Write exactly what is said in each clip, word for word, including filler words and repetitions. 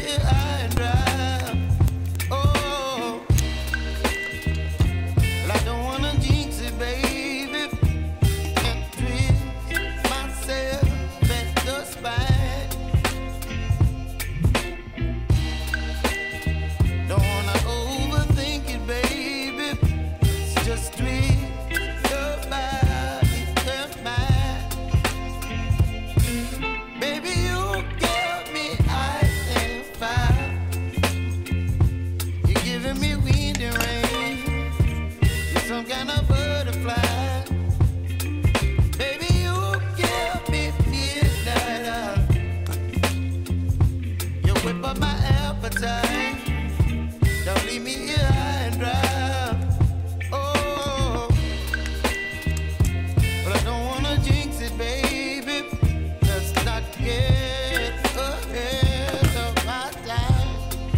here high and dry. Oh, well, I don't wanna jinx it, baby, and twist myself at the spine. Don't wanna overthink it, baby. It's just twist your body and mine. Baby, you give me ice and fire. You're giving me wind and rain. You're some kind of butterfly. Baby, you give me midnight. You whip up my appetite. Don't leave me here high and dry. Oh, but I don't wanna jinx it, baby. Let's not get ahead of my time.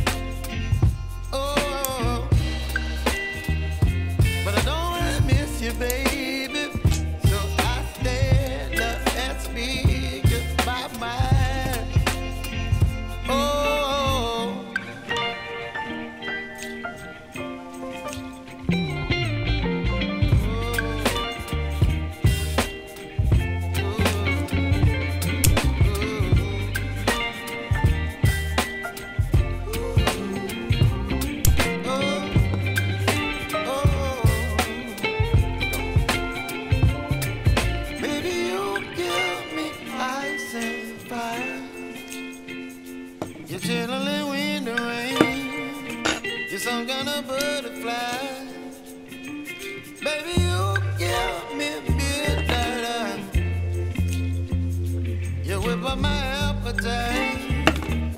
Oh, but I don't wanna miss you, baby. So I stand up and speak my mind. Oh. You're chilling wind and rain. You're some kind of butterfly. Baby, you give me midnight. You whip up my appetite.